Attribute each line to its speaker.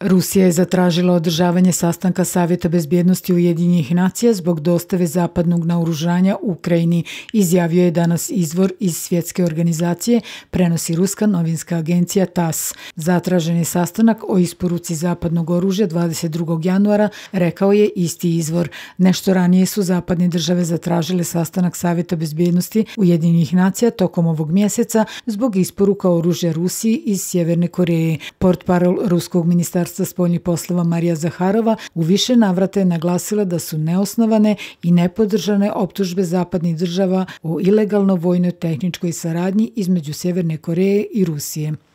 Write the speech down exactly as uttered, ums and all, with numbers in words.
Speaker 1: Rusija je zatražila održavanje sastanka Savjeta bezbjednosti Ujedinjenih nacija zbog dostave zapadnog naoružanja Ukrajini, izjavio je danas izvor iz svjetske organizacije, prenosi ruska novinska agencija T A S. Zatražen je sastanak o isporuci zapadnog oružja dvadeset drugog januara, rekao je isti izvor. Nešto ranije su zapadne države zatražile sastanak Savjeta bezbjednosti Ujedinjenih nacija tokom ovog mjeseca zbog isporuka oružja Rusiji iz Sjeverne Koreje. Portparol ruskog ministarstva spoljnih poslova Marija Zaharova u više navrata je naglasila da su neosnovane i nepodržane optužbe zapadnih država o ilegalno vojno-tehničkoj saradnji između Sjeverne Koreje i Rusije.